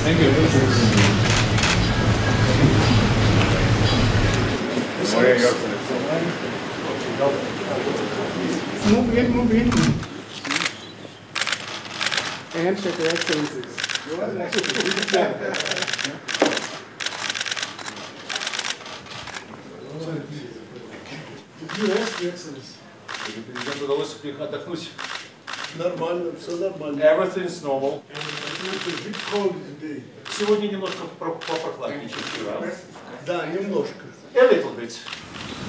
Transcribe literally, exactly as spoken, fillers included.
Thank you. Move in, move in. Handshake, Your Excellencies. Президенту удалось отдохнуть. Нормально, все нормально. Everything's normal. Сегодня немножко попрохладнее, чем вчера. Да, немножко. A little bit.